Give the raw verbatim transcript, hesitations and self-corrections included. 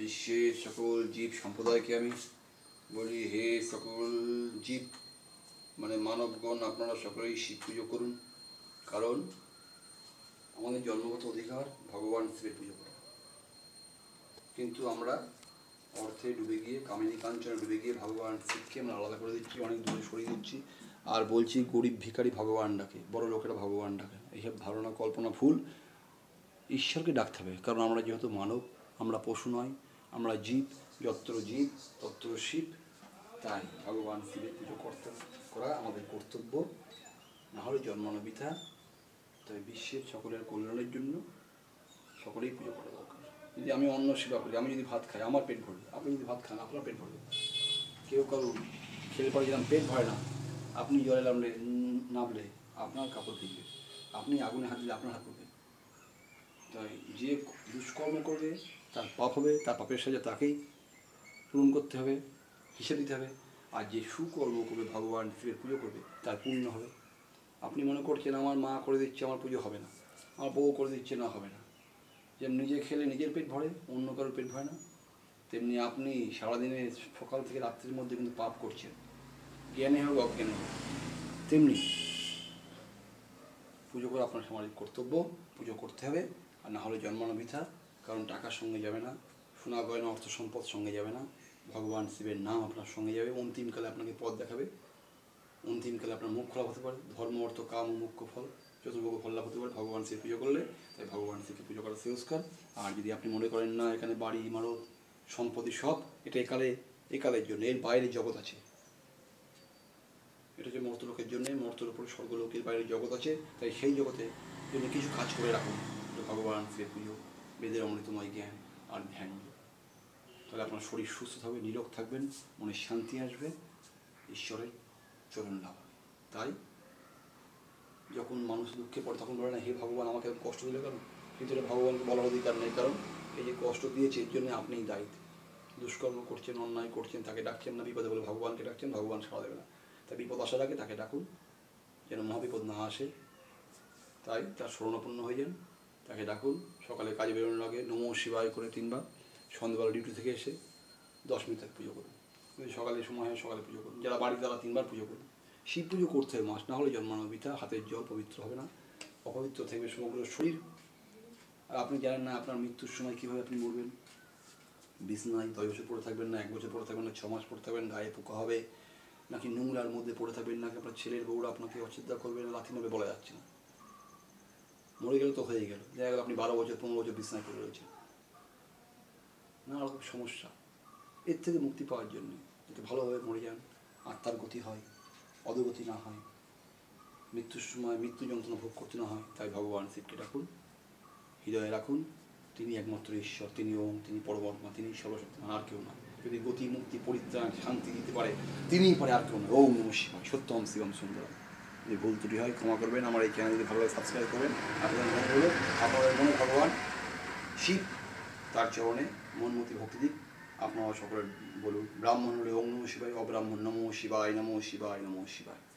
বিশ্বের সকল জীব সম্প্রদায়কে আমি বলি, হে সকল জীব মানে মানবগণ, আপনারা সকলেই শিব পুজো করুন। কারণ আমাদের জন্মগত অধিকার ভগবান শিবের পুজো করা, কিন্তু আমরা অর্থে ডুবে গিয়ে, কামিনী কাঞ্চনে ডুবে গিয়ে ভগবান শিবকে আমরা আলাদা করে দিচ্ছি, অনেক দূরে সরিয়ে দিচ্ছি। আর বলছি গরিব ভিখারি ভগবান ডাকে, বড় লোকেরা ভগবান ডাকে। এইসব ধারণা কল্পনা ভুল। ঈশ্বরকে ডাকতে হবে, কারণ আমরা যেহেতু মানব, আমরা পশু নয়, আমরা জীব। যত্র জীব তত্র শিব। তাই ভগবান শিবের পুজো করতে করা আমাদের কর্তব্য, নাহলে জন্মানো বৃথা। তাই বিশ্বের সকলের কল্যাণের জন্য সকলেই পুজো করা দরকার। যদি আমি অন্ন সেবা করি, আমি যদি ভাত খাই, আমার পেট ভরবে। আপনি যদি ভাত খান, আপনার পেট ভরবে। কেউ কারো খেলে পরে যেরকম পেট ভরে না, আপনি জলে নামলে নামলে আপনার কাপড় ভিজবে, আপনি আগুনে হাত দিলে আপনার হাত পড়বে। তাই যে দুষ্কর্ম করবে তার পাপ হবে, তার পাপের সাজা তাকেই পূরণ করতে হবে, হিসেব দিতে হবে। আর যে সুকর্ম করবে, ভগবান শিবের পুজো করবে, তার পুণ্য হবে। আপনি মনে করছেন আমার মা করে দিচ্ছে, আমার পুজো হবে না, আমার বউ করে দিচ্ছে, না হবে না। যেমন নিজে খেলে নিজের পেট ভরে, অন্য কারোর পেট ভরে না, তেমনি আপনি সারাদিনে সকাল থেকে রাত্রির মধ্যে কিন্তু পাপ করছেন, জ্ঞানে হোক অজ্ঞানে হোক। তেমনি পুজো করা আপনার সামাজিক কর্তব্য, পুজো করতে হবে। আর না হলে জন্মানো বৃথা। কারণ টাকার সঙ্গে যাবে না, সোনা গয়না অর্থ সম্পদ সঙ্গে যাবে না, ভগবান শিবের নাম আপনার সঙ্গে যাবে। অন্তিমকালে আপনাকে পথ দেখাবে, অন্তিমকালে আপনার মুখ খোলা হতে পারে। ধর্ম অর্থ কাম ও মুখ্য ফল, চতুর্ভুজ ফল লাভ হতে পারে ভগবান শিব পুজো করলে। তাই ভগবান শিবকে পুজো করা সংস্কার। আর যদি আপনি মনে করেন না এখানে বাড়ি ইমারত সম্পত্তি সব, এটা একালে একালের জন্য, এর বাইরে জগৎ আছে। এটা হচ্ছে মর্তলোকের জন্যে, মর্তর উপরে স্বর্গলোকের বাইরে জগৎ আছে। তাই সেই জগতে জন্য কিছু কাজ করে রাখুন, ভগবান শিবের পুজো, বেদের অমৃতময় জ্ঞান আর ধ্যান। তাহলে আপনার শরীর সুস্থ থাকবে, নিরোগ থাকবেন, মনে শান্তি আসবে, ঈশ্বরের চরণ লাভ হবে। তাই যখন মানুষ দুঃখে পড়ে তখন বলে না হে ভগবান আমাকে কষ্ট দিলে কেন, কিন্তু এটা ভগবানকে বলার অধিকার নেই। কারণ এই যে কষ্ট দিয়েছে এর জন্য আপনিই দায়ী। দুষ্কর্ম করছেন, অন্যায় করছেন, তাকে ডাকছেন না, বিপদে বলে ভগবানকে ডাকছেন, ভগবান সাড়া দেবে না। তাই বিপদ আসার আগে তাকে ডাকুন, যেন মহাবিপদ না আসে। তাই তার শরণাপন্ন হয়ে যান, তাকে ডাকুন। সকালে কাজে বেরোনোর আগে নমো শিবায় করে তিনবার, সন্ধ্যাবেলা ডিউটি থেকে এসে দশ মিনিট তাকে পুজো করুন। যদি সকালে সময় হয় সকালে পুজো করুন, যারা বাড়িতে তারা তিনবার পুজো করুন। শিব পুজো করতে হবে মাস, না হলে জন্মানো বৃথা। হাতের জল পবিত্র হবে না, অপবিত্র থাকবে সমগ্র শরীর। আর আপনি জানেন না আপনার মৃত্যুর সময় কীভাবে আপনি মরবেন। বিছনায় দশ বছর পড়ে থাকবেন না, এক বছর পড়ে থাকবেন না, ছ মাস পড়ে থাকবেন, গায়ে পোকা হবে, নাকি নোংরার মধ্যে পড়ে থাকবেন, নাকি আপনার ছেলের বউরা আপনাকে অশ্রদ্ধা করবে, না লাথি নেবে, বলা যাচ্ছে না। মরে গেলে তো হয়ে গেল, দেখা গেল আপনি বারো বছর পনেরো বছর বিছনায় পড়ে রয়েছেন। নানা রকম সমস্যা। এর থেকে মুক্তি পাওয়ার জন্যে যাতে ভালোভাবে মরে যান, আত্মার গতি হয়, অধোগতি না হয়, মৃত্যুর সময় মৃত্যু যন্ত্রণা ভোগ করতে না হয়। তাই ভগবান শিবকে ডাকুন, হৃদয়ে রাখুন। তিনি একমাত্র ঈশ্বর, তিনি ওম, তিনি পরমাত্মা, তিনি সর্বশক্তিমান, আর কেউ না। যদি গতি মুক্তি পরিত্রাণ শান্তি দিতে পারে তিনিই পারে, আর কেউ না। ওম নমঃ শিবায়, সত্যম শিবম সুন্দরম। যদি ভুল ত্রুটি হয় ক্ষমা করবেন। আমার এই চ্যানেল যদি ভালো লাগে সাবস্ক্রাইব করবেন। আপনাদের মনে হলো আপনাদের মনে ভগবান শিব তার চরণে মনমতি ভক্তি দিক। আপনারা সকলে বলুন ব্রাহ্মণ হলে ওম নমঃ শিবায়, অব্রাহ্মণ নমঃ শিবায়, নমঃ শিবায়, নমঃ শিবায়।